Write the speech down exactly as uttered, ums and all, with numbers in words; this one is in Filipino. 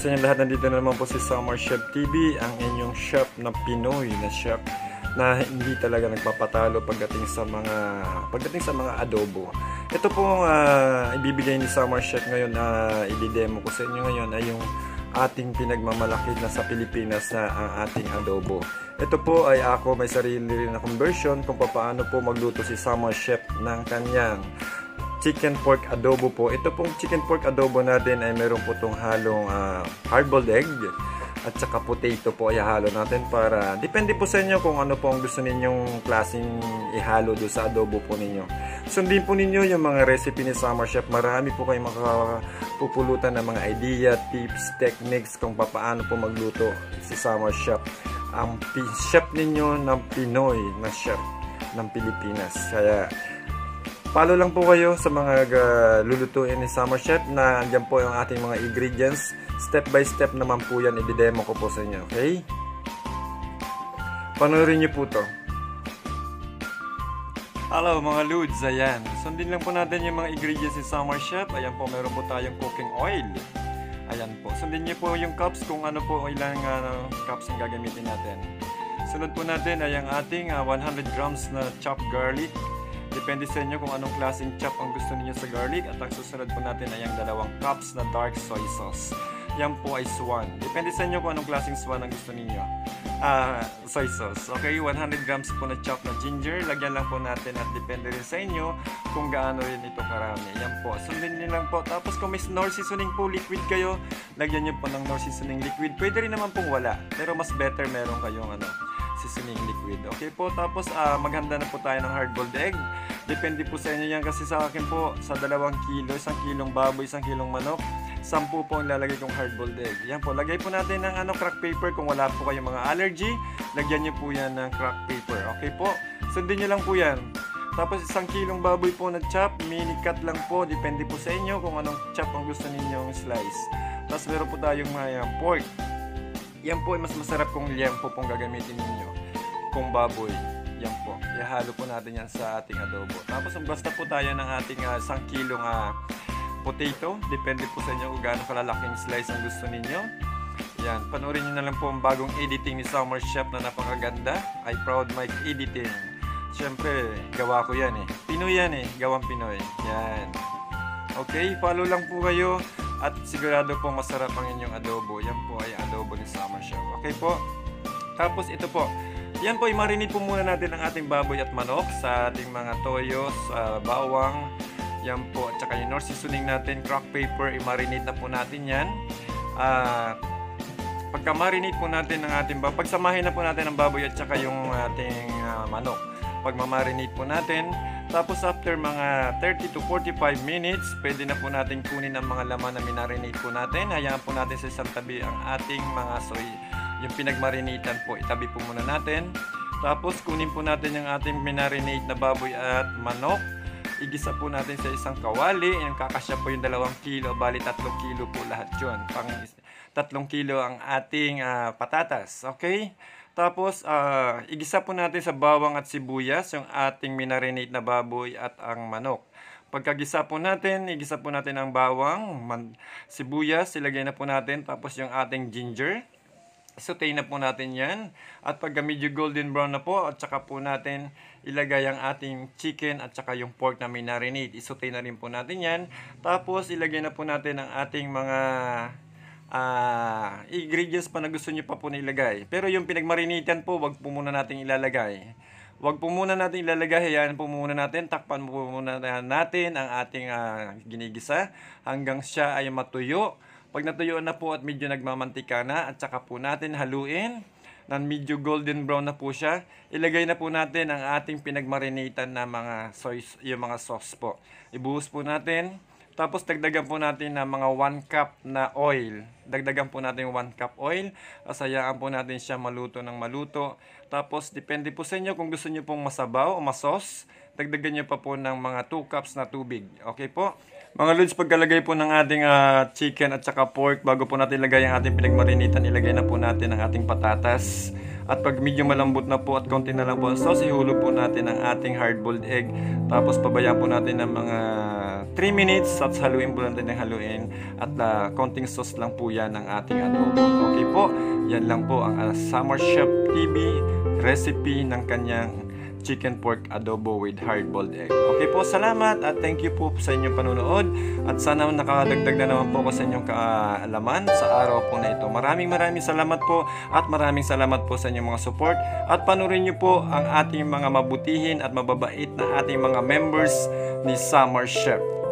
sa inyo lahat, nandito na naman po si Summer Chef T V, ang inyong chef na Pinoy na chef na hindi talaga nagpapatalo pagdating sa mga pagdating sa mga adobo. Ito po uh, ibibigay ni Summer Chef ngayon na uh, i-demo ko sa inyo ngayon ay yung ating pinagmamalaki na sa Pilipinas na ang ating adobo. Ito po ay ako may sarili rin na conversion kung paano po magluto si Summer Chef ng kanyang chicken pork adobo po. Ito pong chicken pork adobo natin ay meron po itong halong uh, hard-boiled egg at saka potato po ay halo natin para depende po sa inyo kung ano po ang gusto ninyong klaseng ihalo do sa adobo po ninyo. Sundin po ninyo yung mga recipe ni Summer Chef. Marami po kayong makapupulutan ng mga idea, tips, techniques kung paano po magluto si Summer Chef. Ang chef ninyo ng Pinoy na chef ng Pilipinas. Kaya follow lang po kayo sa mga uh, lulutuin ni Summer Chef na andyan po yung ating mga ingredients. Step by step naman po yan, i-demo ko po sa inyo, okay? Panoorin nyo po to. Hello mga Ludes, ayan. Sundin lang po natin yung mga ingredients ni Summer Chef. Ayan po, meron po tayong cooking oil. Ayan po, sundin nyo po yung cups kung ano po ilang uh, cups ang gagamitin natin. Sunod po natin ay ang ating uh, one hundred grams na chopped garlic. Depende sa inyo kung anong klaseng chop ang gusto niyo sa garlic. At ang susunod po natin ay ang dalawang cups na dark soy sauce. Yan po ay swan. Depende sa inyo kung anong klaseng swan ang gusto niyo. Uh, soy sauce. Okay, one hundred grams po na chop na ginger. Lagyan lang po natin at depende rin sa inyo kung gaano rin ito karami. Yan po. Sundin niyo lang po. Tapos kung may Knorr seasoning po liquid kayo, lagyan niyo po ng Knorr seasoning liquid. Pwede rin naman pong wala. Pero mas better meron kayong ano, seasoning liquid. Okay po, tapos uh, maghanda na po tayo ng hard-boiled egg. Depende po sa inyo yan kasi sa akin po, sa dalawang kilo, isang kilong baboy, isang kilong manok, sampu po ang lalagay kong hard-boiled egg. Yan po, lagay po natin ng ano, crack paper. Kung wala po kayong mga allergy, lagyan nyo po yan ng crack paper. Okay po, sundin nyo lang po yan. Tapos isang kilong baboy po na chop, mini cut lang po. Depende po sa inyo kung anong chop ang gusto ninyong slice. Tapos meron po tayong mga pork. Yan po ay mas masarap kung liempo pong gagamitin ninyo. Kung baboy, yan po. Ihalo po natin yan sa ating adobo. Tapos basta po tayo ng ating uh, isang kilong uh, potato. Depende po sa inyo kung gaano kalalaking slice ang gusto ninyo. Yan, panoorin nyo na lang po ang bagong editing ni Summer Chef na napakaganda. I proud my editing. Siyempre, gawa ko yan eh. Pinoy yan eh, gawang Pinoy. Yan. Okay, follow lang po kayo. At sigurado po masarap ang inyong adobo. Yan po ay adobo ni Summer Chef. Okay po? Tapos ito po. Yan po, i-marinate po muna natin ang ating baboy at manok sa ating mga toyos, uh, bawang. Yan po. At saka yung Knorr seasoning natin, crack paper, i-marinate na po natin yan. Uh, Pagka-marinate po natin ng ating baboy, pagsamahin na po natin ang baboy at saka yung ating uh, manok. Pag-marinate po natin, tapos after mga thirty to forty-five minutes, pwede na po natin kunin ang mga laman na minarinate po natin. Hayaan po natin sa isang tabi ang ating mga soy, yung pinagmarinatean po, itabi po muna natin. Tapos kunin po natin yung ating minarinate na baboy at manok. Igisa po natin sa isang kawali. Yung kakasya po yung dalawang kilo, bali tatlong kilo po lahat yun. Pang tatlong kilo ang ating uh, patatas. Okay? Tapos, uh, igisa po natin sa bawang at sibuyas yung ating minarinate na baboy at ang manok. Pagkagisa po natin, igisa po natin ang bawang, man, sibuyas, ilagay na po natin. Tapos yung ating ginger, saute na po natin yan. At pagka medyo golden brown na po, at saka po natin ilagay ang ating chicken at saka yung pork na minarinate. Isaute na rin po natin yan. Tapos, ilagay na po natin ang ating mga Uh, ingredients pa na gusto nyo pa po na ilagay. Pero yung pinagmarinitan po, wag po muna natin ilalagay. Wag po muna natin ilalagay. Hayaan po muna natin. Takpan po muna natin ang ating uh, ginigisa hanggang siya ay matuyo. Pag natuyo na po at medyo nagmamantika na, at saka po natin haluin na medyo golden brown na po siya, ilagay na po natin ang ating pinagmarinitan na mga soy, yung mga sauce po. Ibuhos po natin. Tapos dagdagan po natin ng mga one cup na oil. Dagdagan po natin one cup oil. Asayaan po natin siya maluto ng maluto. Tapos depende po sa inyo kung gusto niyo pong masabaw o masos. Dagdagan niyo pa po ng mga two cups na tubig. Okay po? Mga Lods, pagkalagay po ng ating uh, chicken at saka pork, bago po natin ilagay ang ating pinagmarinitan, ilagay na po natin ang ating patatas. At pag medyo malambot na po at konti na lang po ang sauce, ihulog po natin ang ating hard-boiled egg. Tapos pabayaan po natin ng mga three minutes at haluin po natin ng haluin at uh, konting sauce lang po yan ng ating adobo. Okay po, yan lang po ang uh, Summer Chef T V recipe ng kanyang chicken pork adobo with hard-boiled egg. Okay po, salamat at thank you po sa inyong panunood at sana nakadagdag na naman po ako sa inyong kaalaman sa araw po na ito. Maraming maraming salamat po at maraming salamat po sa inyong mga support at panurin niyo po ang ating mga mabutihin at mababait na ating mga members ni Summer Chef.